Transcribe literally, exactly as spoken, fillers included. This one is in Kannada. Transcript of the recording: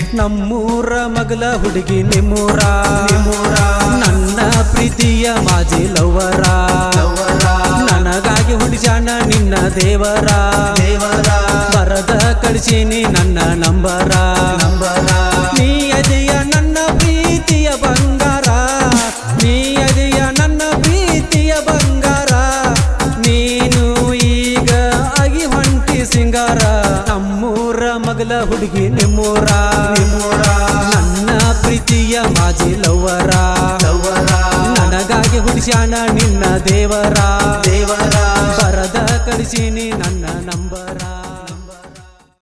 ನಮ್ಮೂರ ಮಗಲ ಹುಡುಗಿ ನಿಮ್ಮೂರ ನಿಮ್ಮೂರ ನನ್ನ ಪ್ರೀತಿಯ ಮಾಜಿ ಲವರ ನನಗಾಗಿ ಹುಡುಜಾಣ ನಿನ್ನ ದೇವರ ದೇವರ ಬರದ ಕಳಿಸೀನಿ ನನ್ನ ನಂಬರ ನಂಬರ ನೀ ಅದೆಯ ನನ್ನ ಪ್ರೀತಿಯ ಬಂಗಾರ ನೀ ಅದೆಯ ನನ್ನ ಪ್ರೀತಿಯ ಬಂಗಾರ ನೀನು ಈಗ ಆಗಿ ಹೊಂಟಿ ಸಿಂಗಾರ ನಮ್ಮೂರ ಮಗಲ ಹುಡುಗಿ ನಿಮ್ಮೂರ ನಿಮ್ಮೂರ ನನ್ನ ಪ್ರೀತಿಯ ಮಾಜಿ ಲವರ ಲವರ ನನಗಾಗಿ ಹುಡುಜಾಣ ನಿನ್ನ ದೇವರ ದೇವರ ಬರದ ಕಳಿಸೀನಿ ನನ್ನ ನಂಬರ